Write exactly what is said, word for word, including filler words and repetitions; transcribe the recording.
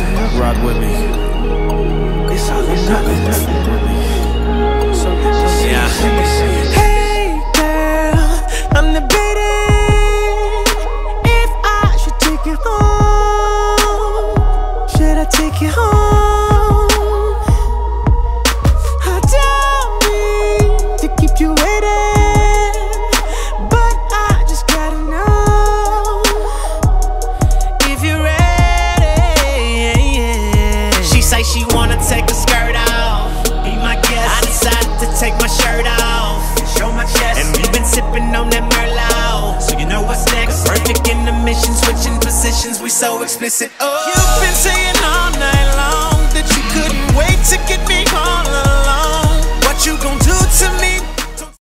Rock with me. It's all or nothing. Yeah. Hey girl, I'm debating if I should take you home. Should I take you home? I don't mean to keep you waiting, but I just gotta know if you're ready. She say she wanna take her skirt off. Be my guest. I decided to take my shirt off, show my chest, and we've been sipping on that Merlot. So you know what's next? Perfect in the mission, switching positions. We so explicit. Oh, You've been saying all night long that you couldn't wait to get me all alone. What you gon'